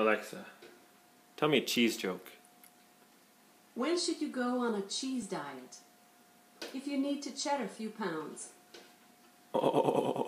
Alexa, tell me a cheese joke. When should you go on a cheese diet? If you need to shed a few pounds. Oh.